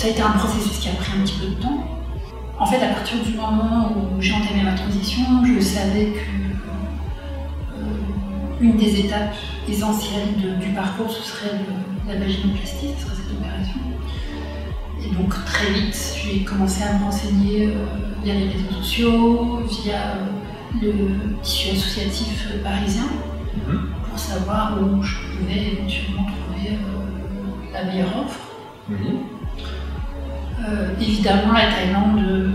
ça a été un processus qui a pris un petit peu de temps. En fait, à partir du moment où j'ai entamé ma transition, je savais que une des étapes essentielles du parcours, ce serait la vaginoplastie, ce serait cette opération. Et donc très vite, j'ai commencé à me renseigner via les réseaux sociaux, via le tissu associatif parisien, pour savoir où je pouvais éventuellement trouver la meilleure offre. Évidemment, la Thaïlande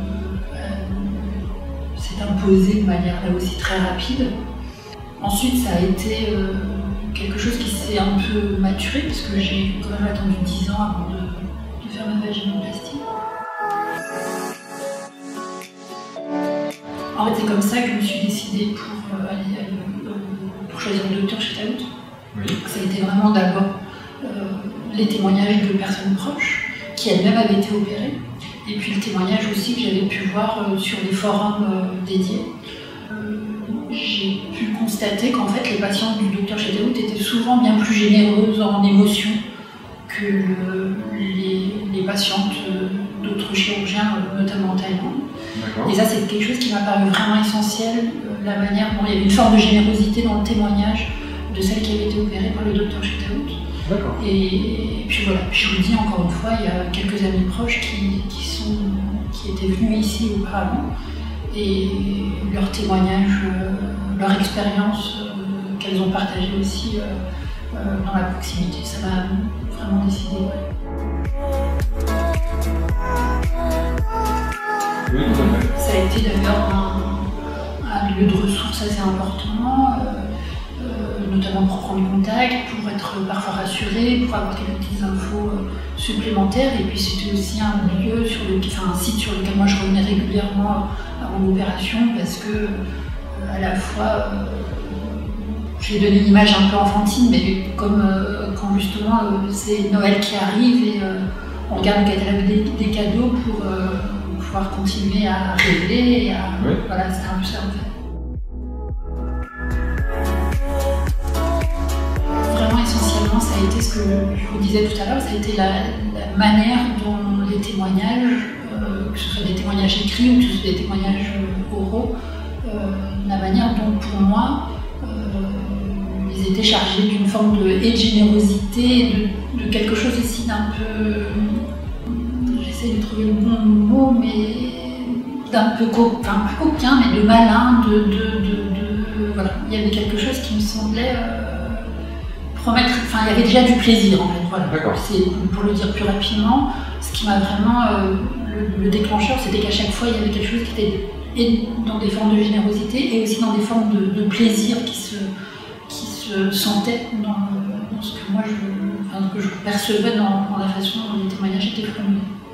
s'est imposée de manière là aussi très rapide. Ensuite, ça a été quelque chose qui s'est un peu maturé, parce que j'ai quand même attendu 10 ans avant de faire ma vaginoplastie. En fait, c'est comme ça que je me suis décidée pour choisir le docteur Chettawut. Ça a été vraiment d'abord les témoignages de personnes proches qui elles-mêmes avaient été opérées, et puis le témoignage aussi que j'avais pu voir sur les forums dédiés. J'ai pu constater qu'en fait les patientes du docteur Chettawut étaient souvent bien plus généreuses en émotions que les patientes d'autres chirurgiens, notamment en Thaïlande. Et ça, c'est quelque chose qui m'a paru vraiment essentiel, la manière dont il y avait une forme de générosité dans le témoignage de celles qui avaient été opérées par le docteur Chettawut. Et puis voilà, je vous dis encore une fois, il y a quelques amis proches qui étaient venus ici auparavant, et leur témoignage, leur expérience qu'elles ont partagée aussi dans la proximité, ça m'a vraiment décidé. Ça a été d'ailleurs un lieu de ressources assez important, notamment pour prendre contact, pour être parfois rassuré, pour avoir quelques petites infos supplémentaires. Et puis c'était aussi un lieu un site sur lequel moi je revenais régulièrement avant l'opération, parce que à la fois je vais donner une image un peu enfantine, mais comme quand justement c'est Noël qui arrive et on regarde le catalogue des cadeaux pour pouvoir continuer à rêver, et voilà, c'est un peu ça en fait. Vraiment essentiellement, ça a été ce que je vous disais tout à l'heure, ça a été la manière dont les témoignages, que ce soit des témoignages écrits ou que ce soit des témoignages oraux, la manière dont pour moi ils étaient chargés d'une forme de générosité, de quelque chose aussi d'un peu, j'essaie de trouver le bon mot, mais d'un peu pas coquin, mais de malin, voilà. Il y avait quelque chose qui me semblait promettre, il y avait déjà du plaisir en fait, voilà. C'est, pour le dire plus rapidement, ce qui m'a vraiment, le déclencheur, c'était qu'à chaque fois il y avait quelque chose qui était dans des formes de générosité et aussi dans des formes de plaisir qui se sentait dans ce que moi que je percevais dans la façon dont les témoignages étaient formulés.